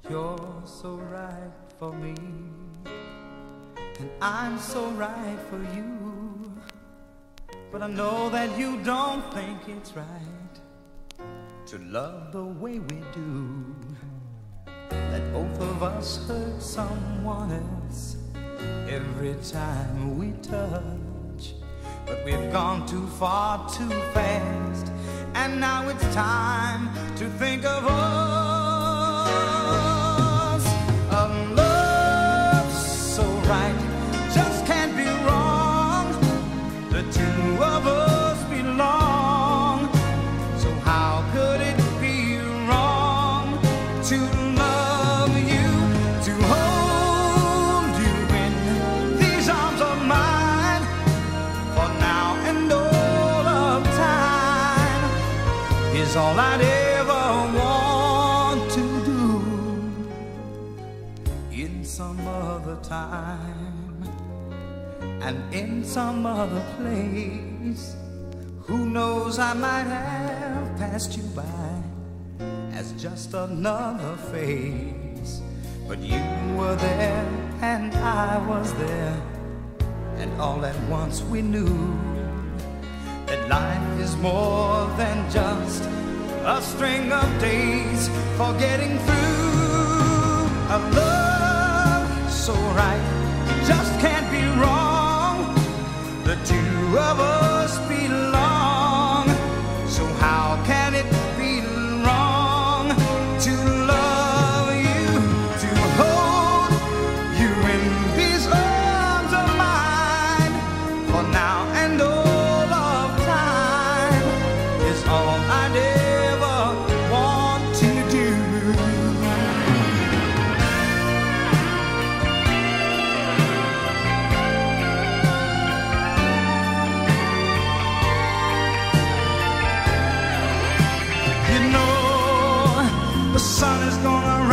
You're so right for me, and I'm so right for you. But I know that you don't think it's right to love the way we do. That both of us hurt someone else every time we touch. But we've gone too far too fast, and now it's time to think of us. A love so right just can't be wrong. The two of us belong. So how could it be wrong to love you, to hold you in these arms of mine, for now and all of time is all I'd ever want to do. In some other time and in some other place, who knows, I might have passed you by as just another face. But you were there and I was there, and all at once we knew that life is more than just a string of days for getting through. A love so right just can't be wrong. The two of us belong. So how can it be wrong to love you, to hold you in these arms of mine, for now and all of time is all I'd ever want to do. You know the sun is gonna